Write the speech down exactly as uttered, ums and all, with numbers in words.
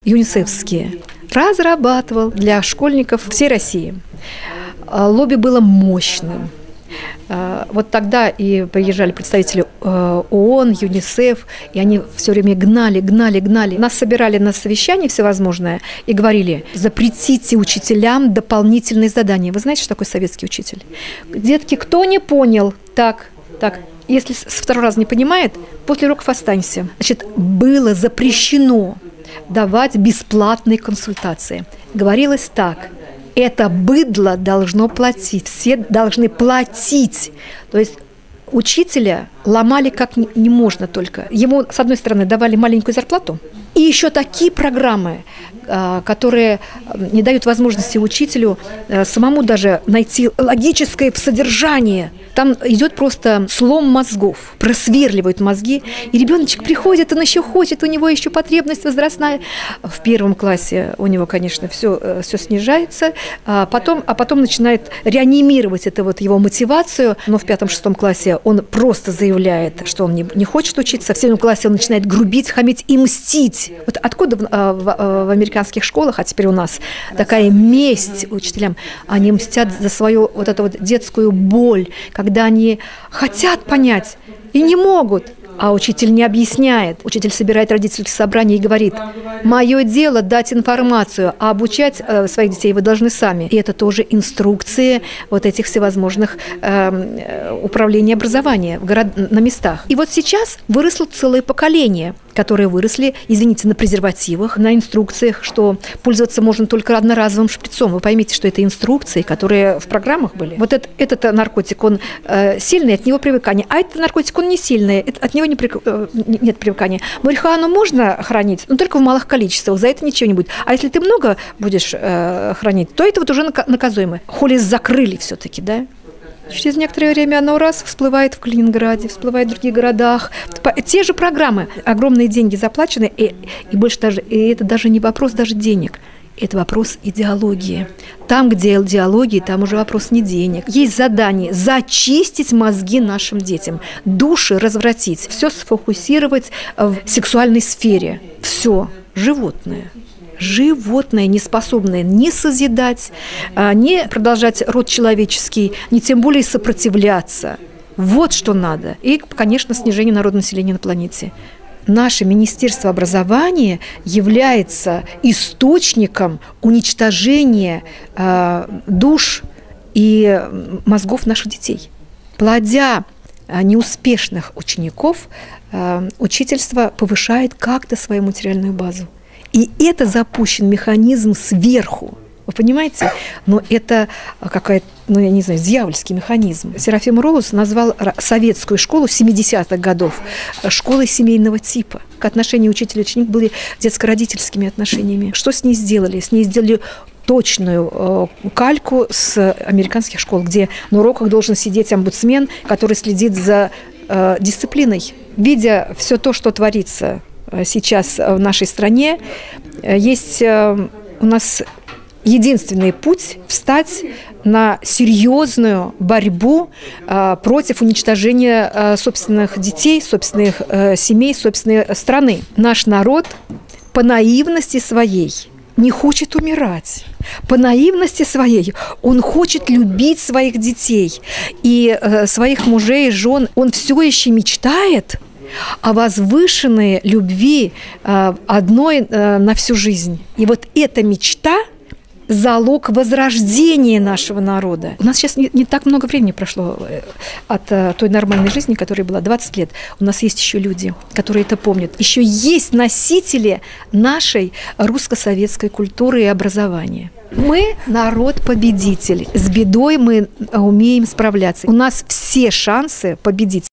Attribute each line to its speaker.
Speaker 1: юнисефские, разрабатывал для школьников всей России. Лобби было мощным. Вот тогда и приезжали представители ООН, ЮНИСЕФ, и они все время гнали, гнали, гнали. Нас собирали на совещания всевозможные и говорили: запретите учителям дополнительные задания. Вы знаете, что такое советский учитель? Детки, кто не понял? Так, так. Если с второго раза не понимает, после уроков останься. Значит, было запрещено давать бесплатные консультации. Говорилось так: это быдло должно платить, все должны платить. То есть учителя ломали как не можно только. Ему, с одной стороны, давали маленькую зарплату, и еще такие программы, которые не дают возможности учителю самому даже найти логическое содержание. Там идет просто слом мозгов, просверливают мозги, и ребеночек приходит, он еще хочет, у него еще потребность возрастная. В первом классе у него, конечно, все, все снижается, а потом, а потом начинает реанимировать это вот его мотивацию, но в пятом-шестом классе он просто заявляет, что он не, не хочет учиться, в седьмом классе он начинает грубить, хамить и мстить. Вот откуда в, в, в американских школах, а теперь у нас такая месть учителям, они мстят за свою вот эту вот детскую боль, когда они хотят понять и не могут, а учитель не объясняет. Учитель собирает родительские собрания и говорит: мое дело дать информацию, а обучать э, своих детей вы должны сами. И это тоже инструкции вот этих всевозможных э, управлений образования в город, на местах. И вот сейчас выросло целое поколение, которые выросли, извините, на презервативах, на инструкциях, что пользоваться можно только одноразовым шприцом. Вы поймите, что это инструкции, которые в программах были. Вот этот, этот наркотик, он э, сильный, от него привыкание, а этот наркотик, он не сильный, это, от него не при, э, нет привыкания. Марихуану можно хранить, но только в малых количествах, за это ничего не будет. А если ты много будешь э, хранить, то это вот уже наказуемо. Холис закрыли все-таки, да? Через некоторое время оно раз всплывает в Калининграде, всплывает в других городах. Те же программы, огромные деньги заплачены, и, и больше даже, и это даже не вопрос даже денег, это вопрос идеологии. Там, где идеология, там уже вопрос не денег. Есть задание зачистить мозги нашим детям, души развратить, все сфокусировать в сексуальной сфере. Все, животное. Животное, не способное ни созидать, ни продолжать род человеческий, ни тем более сопротивляться. Вот что надо. И, конечно, снижение народного населения на планете. Наше Министерство образования является источником уничтожения э, душ и мозгов наших детей. Плодя неуспешных учеников, э, учительство повышает как-то свою материальную базу. И это запущен механизм сверху. Вы понимаете? Но это какая-то, ну, я не знаю, дьявольский механизм. Серафим Роуз назвал советскую школу семидесятых годов школой семейного типа. Отношения учителя-ученик были детско-родительскими отношениями. Что с ней сделали? С ней сделали точную э, кальку с американских школ, где на уроках должен сидеть омбудсмен, который следит за э, дисциплиной. Видя все то, что творится сейчас в нашей стране, есть у нас единственный путь встать на серьезную борьбу против уничтожения собственных детей, собственных семей, собственной страны. Наш народ по наивности своей не хочет умирать. По наивности своей он хочет любить своих детей и своих мужей, жен. Он все еще мечтает о возвышенной любви одной на всю жизнь. И вот эта мечта – залог возрождения нашего народа. У нас сейчас не, не так много времени прошло от той нормальной жизни, которая была двадцать лет. У нас есть еще люди, которые это помнят. Еще есть носители нашей русско-советской культуры и образования. Мы народ-победитель. С бедой мы умеем справляться. У нас все шансы победить.